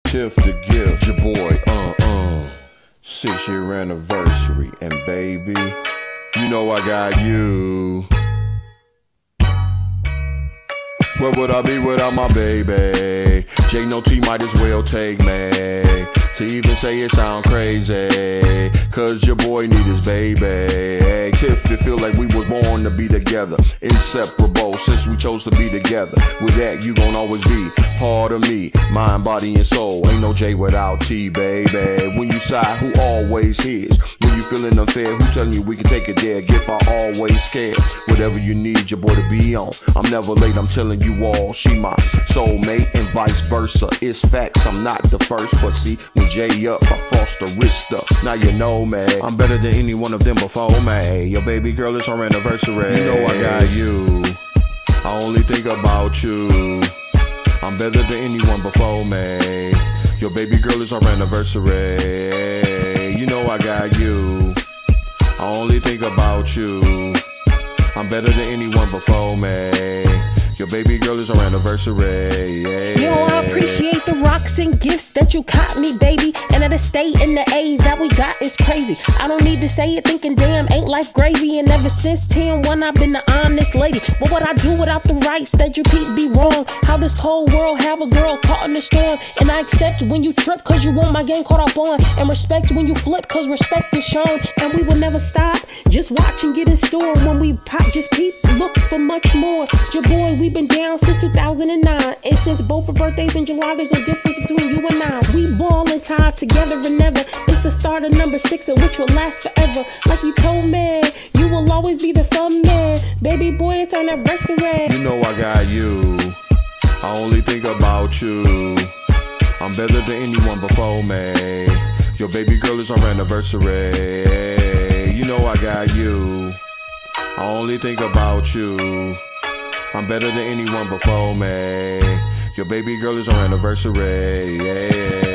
Tiff the gift, your boy, 6-year anniversary, and baby, you know I got you. Where would I be without my baby? J No T might as well take me. To even say it sound crazy, cause your boy need his baby. Hey, Tiff, it feel like we was born to be together, inseparable since we chose to be together. With that, you gon' always be part of me, mind, body, and soul. Ain't no J without T, baby. When you sigh, who always hears? When you feeling unfair, who telling you we can take it there? Gift I always scared. Whatever you need your boy to be on, I'm never late, I'm telling you all. She my soulmate and vice versa. It's facts, I'm not the first, but see, when J up, I frost the wrist up. Now you know me, I'm better than any one of them before me. Your baby girl is her anniversary. You know I got you, I only think about you. I'm better than anyone before me. Your baby girl is our anniversary. You know I got you, I only think about you. I'm better than anyone before me. Your baby girl is our anniversary. Yeah. Yo, I appreciate the rocks and gifts that you caught me, baby. And at the state and the age that we got is crazy. I don't need to say it, thinking damn, ain't life gravy. And ever since 10-1, I've been the honest lady. What would I do without the rights that you keep be wrong? How this cold world have a girl caught in the storm? And I accept when you trip, cause you want my game caught up on. And respect when you flip, cause respect is shown. And we will never stop, just watch and get in store. When we pop, just peep, look for much more. Your boy, we been down since 2009, and since both our birthdays in July, there's no difference between you and I. We ball and tie together and never. It's the start of number 6, which will last forever. Like you told me, you will always be the fun man. Baby boy, it's our anniversary. You know I got you, I only think about you. I'm better than anyone before me. Your baby girl is our anniversary. You know I got you, I only think about you. I'm better than anyone before me. Your baby girl is our anniversary. Yeah.